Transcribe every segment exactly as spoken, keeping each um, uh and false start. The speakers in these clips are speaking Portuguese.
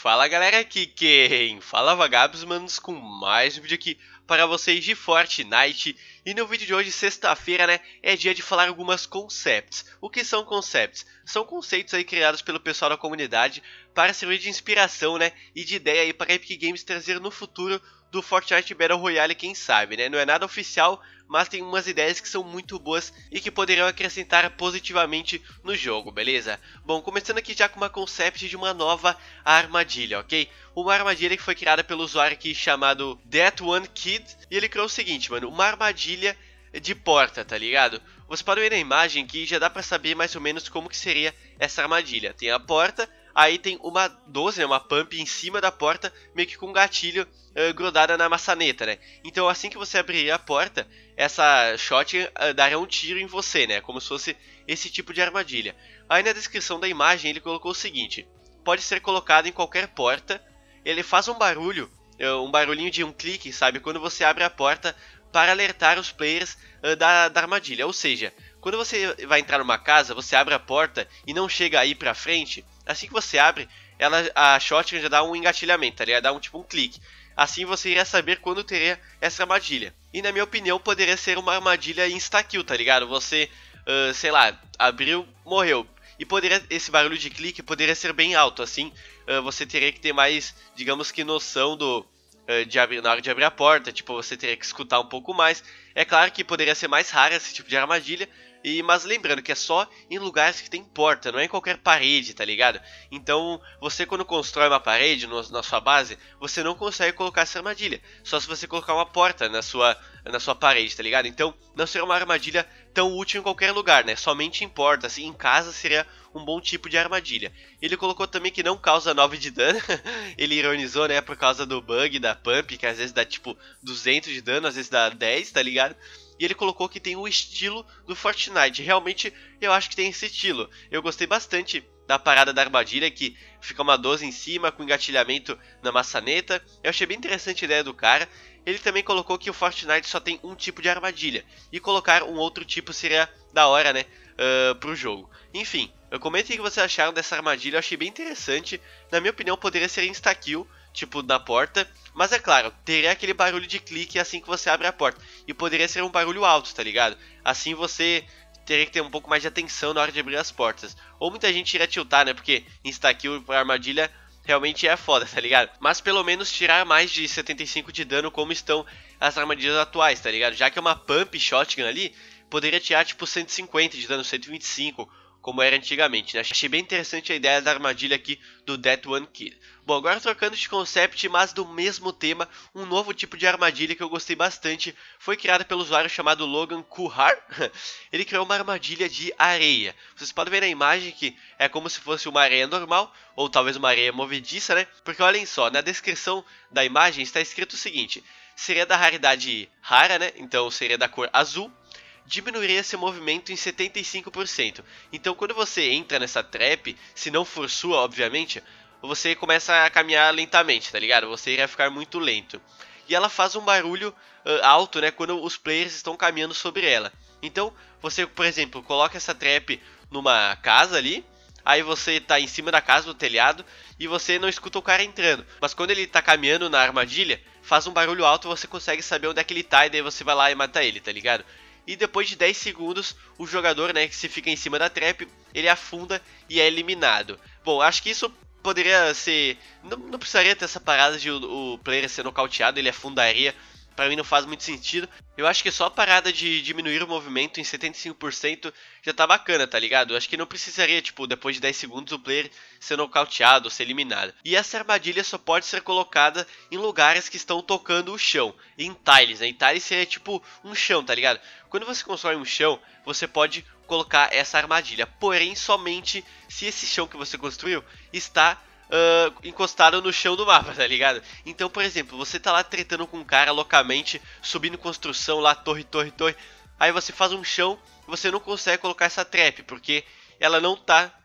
Fala galera, aqui quem fala Vagabos, manos, com mais um vídeo aqui para vocês de Fortnite. E no vídeo de hoje, sexta-feira, né, é dia de falar algumas concepts. O que são concepts? São conceitos aí criados pelo pessoal da comunidade para servir de inspiração, né, e de ideia aí para a Epic Games trazer no futuro do Fortnite Battle Royale, quem sabe, né? Não é nada oficial, mas tem umas ideias que são muito boas e que poderiam acrescentar positivamente no jogo, beleza? Bom, começando aqui já com uma concept de uma nova armadilha, ok? Uma armadilha que foi criada pelo usuário aqui chamado That One Kid, e ele criou o seguinte, mano, uma armadilha de porta, tá ligado? Você pode ver na imagem que já dá pra saber mais ou menos como que seria essa armadilha. Tem a porta, aí tem uma doze, né, uma pump em cima da porta, meio que com um gatilho uh, grudada na maçaneta, né? Então assim que você abrir a porta, essa shot uh, dará um tiro em você, né? Como se fosse esse tipo de armadilha. Aí na descrição da imagem ele colocou o seguinte: pode ser colocado em qualquer porta, ele faz um barulho, uh, um barulhinho de um clique, sabe? Quando você abre a porta para alertar os players uh, da, da armadilha. Ou seja, quando você vai entrar numa casa, você abre a porta e não chega aí pra frente, assim que você abre, ela, a shotgun já dá um engatilhamento, tá ligado? Dá um tipo um clique. Assim você iria saber quando teria essa armadilha. E na minha opinião poderia ser uma armadilha insta-kill, tá ligado? Você, uh, sei lá, abriu, morreu. E poderia, esse barulho de clique poderia ser bem alto, assim uh, você teria que ter mais, digamos que noção do... De abrir, na hora de abrir a porta, tipo, você teria que escutar um pouco mais. É claro que poderia ser mais raro esse tipo de armadilha, e, mas lembrando que é só em lugares que tem porta, não é em qualquer parede, tá ligado? Então, você quando constrói uma parede no, na sua base, você não consegue colocar essa armadilha, só se você colocar uma porta na sua, na sua parede, tá ligado? Então, não será uma armadilha tão útil em qualquer lugar, né? Somente em porta, assim, em casa seria um bom tipo de armadilha. Ele colocou também que não causa nove de dano, ele ironizou, né, por causa do bug da pump, que às vezes dá tipo duzentos de dano, às vezes dá dez, tá ligado? E ele colocou que tem o estilo do Fortnite. Realmente eu acho que tem esse estilo. Eu gostei bastante da parada da armadilha, que fica uma doze em cima com engatilhamento na maçaneta. Eu achei bem interessante a ideia do cara. Ele também colocou que o Fortnite só tem um tipo de armadilha, e colocar um outro tipo seria da hora, né, uh, pro jogo. Enfim, comentem o que vocês acharam dessa armadilha. Eu achei bem interessante. Na minha opinião poderia ser insta-kill, tipo na porta, mas é claro, teria aquele barulho de clique assim que você abre a porta, e poderia ser um barulho alto, tá ligado? Assim você teria que ter um pouco mais de atenção na hora de abrir as portas. Ou muita gente iria tiltar, né, porque insta-kill pra armadilha realmente é foda, tá ligado? Mas pelo menos tirar mais de setenta e cinco de dano como estão as armadilhas atuais, tá ligado? Já que é uma pump shotgun ali, poderia tirar tipo cento e cinquenta de dano, cento e vinte e cinco, como era antigamente, né? Achei bem interessante a ideia da armadilha aqui do That One Kid. Bom, agora trocando de concept, mas do mesmo tema, um novo tipo de armadilha que eu gostei bastante foi criada pelo usuário chamado Logan Kuhar. Ele criou uma armadilha de areia. Vocês podem ver na imagem que é como se fosse uma areia normal, ou talvez uma areia movediça, né? Porque olhem só, na descrição da imagem está escrito o seguinte: seria da raridade rara, né? Então seria da cor azul. Diminuiria esse movimento em setenta e cinco por cento. Então quando você entra nessa trap, se não for sua, obviamente, você começa a caminhar lentamente, tá ligado? Você iria ficar muito lento. E ela faz um barulho uh, alto, né, quando os players estão caminhando sobre ela. Então você, por exemplo, coloca essa trap numa casa ali, aí você tá em cima da casa, no telhado, e você não escuta o cara entrando. Mas quando ele tá caminhando na armadilha, faz um barulho alto, você consegue saber onde é que ele tá, e daí você vai lá e mata ele, tá ligado? E depois de dez segundos, o jogador, né, que se fica em cima da trap, ele afunda e é eliminado. Bom, acho que isso poderia ser... Não, não precisaria ter essa parada de o, o player ser nocauteado, ele afundaria. Pra mim não faz muito sentido. Eu acho que só a parada de diminuir o movimento em setenta e cinco por cento já tá bacana, tá ligado? Eu acho que não precisaria, tipo, depois de dez segundos o player ser nocauteado ou ser eliminado. E essa armadilha só pode ser colocada em lugares que estão tocando o chão, em tiles, né? Em tiles seria tipo um chão, tá ligado? Quando você constrói um chão, você pode colocar essa armadilha, porém somente se esse chão que você construiu está Uh, encostado no chão do mapa, tá ligado? Então, por exemplo, você tá lá tretando com um cara loucamente, subindo construção lá, torre, torre, torre. Aí você faz um chão e você não consegue colocar essa trap, porque ela não tá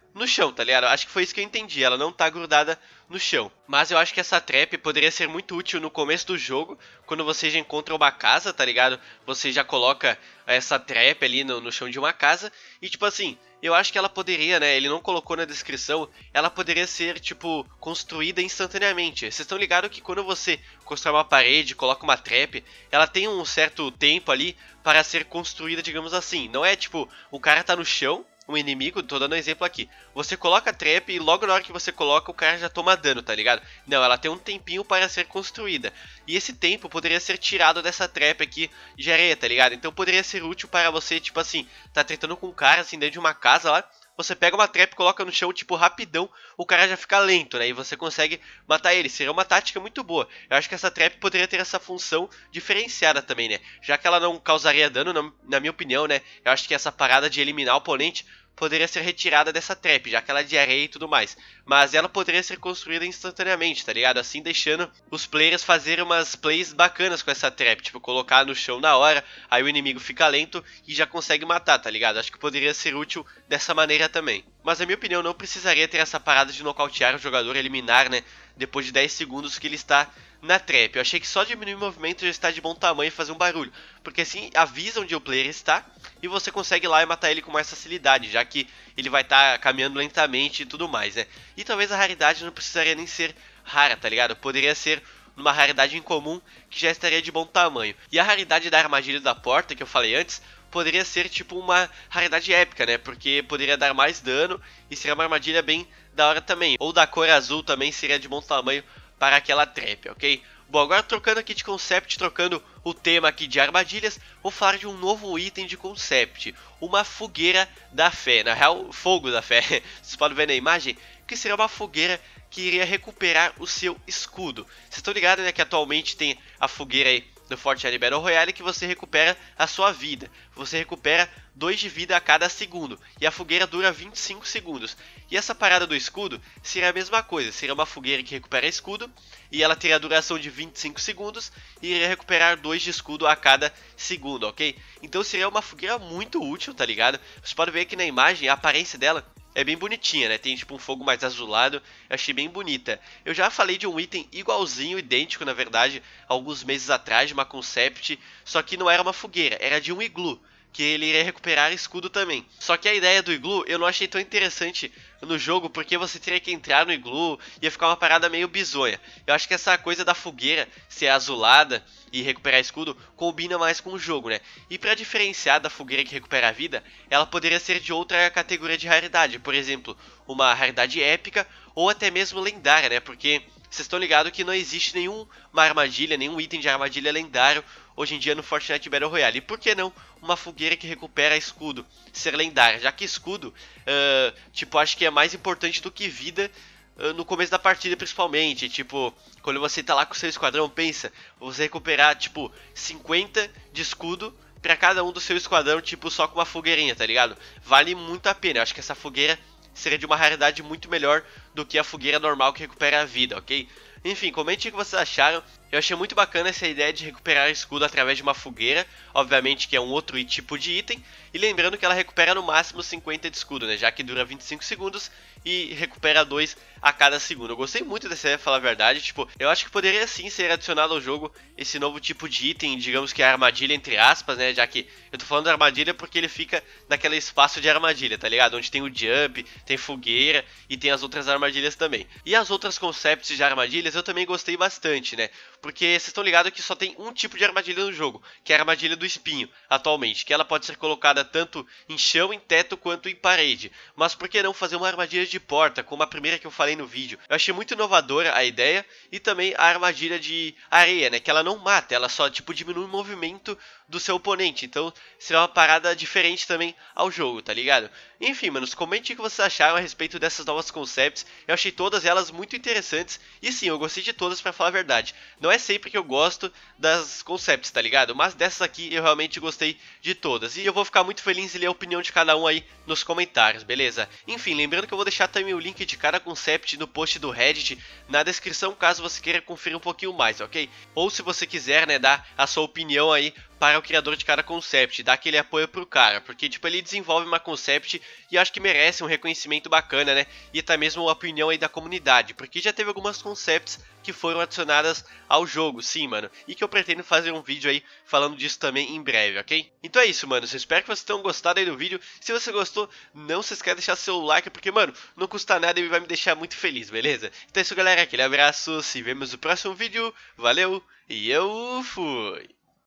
no chão, tá ligado? Acho que foi isso que eu entendi, ela não tá grudada no chão. Mas eu acho que essa trap poderia ser muito útil no começo do jogo, quando você já encontra uma casa, tá ligado? Você já coloca essa trap ali no, no chão de uma casa, e tipo assim, eu acho que ela poderia, né, ele não colocou na descrição, ela poderia ser, tipo, construída instantaneamente. Vocês estão ligados que quando você constrói uma parede, coloca uma trap, ela tem um certo tempo ali para ser construída, digamos assim. Não é tipo, o cara tá no chão, um inimigo, tô dando um exemplo aqui. Você coloca a trap e logo na hora que você coloca o cara já toma dano, tá ligado? Não, ela tem um tempinho para ser construída. E esse tempo poderia ser tirado dessa trap aqui de areia, tá ligado? Então poderia ser útil para você, tipo assim, tá tretando com um cara assim dentro de uma casa lá. Você pega uma trap, coloca no chão, tipo, rapidão, o cara já fica lento, né? E você consegue matar ele. Seria uma tática muito boa. Eu acho que essa trap poderia ter essa função diferenciada também, né? Já que ela não causaria dano, na, na minha opinião, né? Eu acho que essa parada de eliminar o oponente poderia ser retirada dessa trap, já que ela é de areia e tudo mais. Mas ela poderia ser construída instantaneamente, tá ligado? Assim deixando os players fazerem umas plays bacanas com essa trap. Tipo, colocar no chão na hora, aí o inimigo fica lento e já consegue matar, tá ligado? Acho que poderia ser útil dessa maneira também. Mas na minha opinião não precisaria ter essa parada de nocautear o jogador, eliminar, né? Depois de dez segundos que ele está na trap. Eu achei que só diminuir o movimento já está de bom tamanho e fazer um barulho. Porque assim avisa onde o player está e você consegue ir lá e matar ele com mais facilidade, já que ele vai estar tá caminhando lentamente e tudo mais, né? E talvez a raridade não precisaria nem ser rara, tá ligado? Poderia ser numa raridade incomum que já estaria de bom tamanho. E a raridade da armadilha da porta, que eu falei antes, poderia ser tipo uma raridade épica, né? Porque poderia dar mais dano e seria uma armadilha bem da hora também. Ou da cor azul também seria de bom tamanho para aquela trap, ok? Bom, agora trocando aqui de concept, trocando o tema aqui de armadilhas, vou falar de um novo item de concept, uma fogueira da fé, na real, fogo da fé, vocês podem ver na imagem, que seria uma fogueira que iria recuperar o seu escudo. Vocês estão ligados, né, que atualmente tem a fogueira aí no Fortnite Battle Royale que você recupera a sua vida. Você recupera dois de vida a cada segundo. E a fogueira dura vinte e cinco segundos. E essa parada do escudo seria a mesma coisa. Seria uma fogueira que recupera escudo. E ela teria a duração de vinte e cinco segundos. E iria recuperar dois de escudo a cada segundo, ok? Então seria uma fogueira muito útil, tá ligado? Você pode ver aqui na imagem a aparência dela. É bem bonitinha, né? Tem tipo um fogo mais azulado, eu achei bem bonita. Eu já falei de um item igualzinho, idêntico na verdade, alguns meses atrás, de uma concept, só que não era uma fogueira, era de um iglu, que ele iria recuperar escudo também. Só que a ideia do iglu eu não achei tão interessante no jogo, porque você teria que entrar no iglu, ia ficar uma parada meio bizonha. Eu acho que essa coisa da fogueira ser azulada e recuperar escudo combina mais com o jogo, né? E para diferenciar da fogueira que recupera a vida, ela poderia ser de outra categoria de raridade, por exemplo, uma raridade épica ou até mesmo lendária, né? Porque vocês estão ligados que não existe nenhuma armadilha, nenhum item de armadilha lendário hoje em dia no Fortnite Battle Royale. E por que não uma fogueira que recupera escudo ser lendária? Já que escudo, uh, tipo, acho que é mais importante do que vida uh, no começo da partida principalmente. Tipo, quando você tá lá com o seu esquadrão, pensa, você recuperar, tipo, cinquenta de escudo pra cada um do seu esquadrão, tipo, só com uma fogueirinha, tá ligado? Vale muito a pena. Eu acho que essa fogueira seria de uma raridade muito melhor do que a fogueira normal que recupera a vida, ok? Enfim, comente o que vocês acharam. Eu achei muito bacana essa ideia de recuperar escudo através de uma fogueira. Obviamente que é um outro tipo de item. E lembrando que ela recupera no máximo cinquenta de escudo, né? Já que dura vinte e cinco segundos e recupera dois a cada segundo. Eu gostei muito dessa ideia, pra falar a verdade. Tipo, eu acho que poderia sim ser adicionado ao jogo esse novo tipo de item, digamos que é a armadilha entre aspas, né? Já que eu tô falando da armadilha porque ele fica naquele espaço de armadilha, tá ligado? Onde tem o jump, tem fogueira e tem as outras armadilhas também. E as outras concepts de armadilhas eu também gostei bastante, né? Porque vocês estão ligados que só tem um tipo de armadilha no jogo, que é a armadilha do espinho, atualmente. Que ela pode ser colocada tanto em chão, em teto, quanto em parede. Mas por que não fazer uma armadilha de porta, como a primeira que eu falei no vídeo? Eu achei muito inovadora a ideia. E também a armadilha de areia, né? Que ela não mata, ela só tipo diminui o movimento do seu oponente. Então será uma parada diferente também ao jogo, tá ligado? Enfim, manos, comente o que vocês acharam a respeito dessas novas concepts. Eu achei todas elas muito interessantes. E sim, eu gostei de todas, pra falar a verdade. Não é sempre que eu gosto das concepts, tá ligado? Mas dessas aqui eu realmente gostei de todas. E eu vou ficar muito feliz em ler a opinião de cada um aí nos comentários, beleza? Enfim, lembrando que eu vou deixar também o link de cada concept no post do Reddit na descrição, caso você queira conferir um pouquinho mais, ok? Ou se você quiser, né, dar a sua opinião aí para o criador de cada concept, dar aquele apoio pro cara, porque tipo, ele desenvolve uma concept e acho que merece um reconhecimento bacana, né? E até mesmo a opinião aí da comunidade, porque já teve algumas concepts que foram adicionadas ao jogo, sim, mano, e que eu pretendo fazer um vídeo aí falando disso também em breve, ok? Então é isso, mano, eu espero que vocês tenham gostado aí do vídeo. Se você gostou, não se esqueça de deixar seu like, porque, mano, não custa nada e vai me deixar muito feliz, beleza? Então é isso, galera, aquele abraço, se vemos no próximo vídeo, valeu, e eu fui!